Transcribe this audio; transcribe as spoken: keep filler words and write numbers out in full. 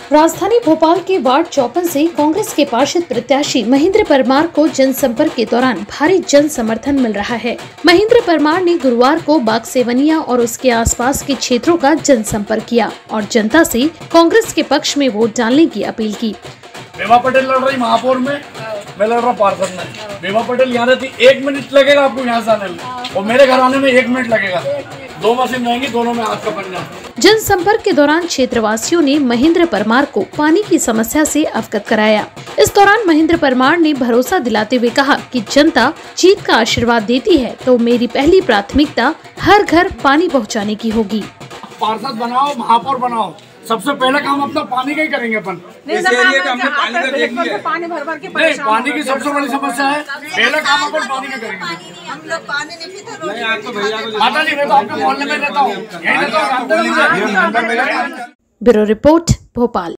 राजधानी भोपाल के वार्ड चौपन से कांग्रेस के पार्षद प्रत्याशी महेंद्र परमार को जनसंपर्क के दौरान भारी जन समर्थन मिल रहा है। महेंद्र परमार ने गुरुवार को बागसेवनिया और उसके आसपास के क्षेत्रों का जनसंपर्क किया और जनता से कांग्रेस के पक्ष में वोट डालने की अपील की। बेवा पटेल लड़ रही महापौर में, मैं लड़ रहा पार्षद में। बेवा पटेल यहाँ रहती, एक मिनट लगेगा आपको यहाँ से आने में, और मेरे घर आने में एक मिनट लगेगा। दो मशीन रहेंगी, दोनों में हाथ का पंजा। जनसंपर्क के दौरान क्षेत्रवासियों ने महेंद्र परमार को पानी की समस्या से अवगत कराया। इस दौरान महेंद्र परमार ने भरोसा दिलाते हुए कहा कि जनता जीत का आशीर्वाद देती है तो मेरी पहली प्राथमिकता हर घर पानी पहुंचाने की होगी। पार्षद बनाओ, महापौर बनाओ, सबसे पहले काम अपना पानी का ही करेंगे अपन। इसलिए कि हमने पानी का देख लिया। पानी भर भर के नहीं, पानी की सबसे बड़ी समस्या है, पहला काम अपन पानी का करेंगे। हम लोग पानी नहीं पीते। नहीं, आपको भैया को माता जी, मैं तो आपके मोहल्ले में रहता हूँ, यही रहता हूँ। Bureau report, Bhopal.